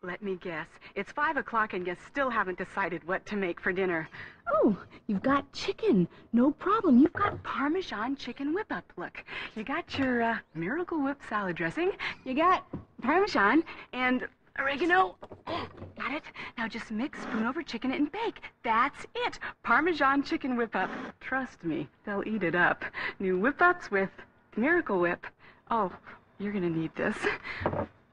Let me guess. It's 5 o'clock and you still haven't decided what to make for dinner. Oh, you've got chicken. No problem. You've got... Parmesan chicken whip-up. Look, you got your Miracle Whip salad dressing. You got... Parmesan and oregano. Got it? Now just mix, spoon over chicken and bake. That's it. Parmesan chicken whip-up. Trust me, they'll eat it up. New whip-ups with Miracle Whip. Oh, you're gonna need this.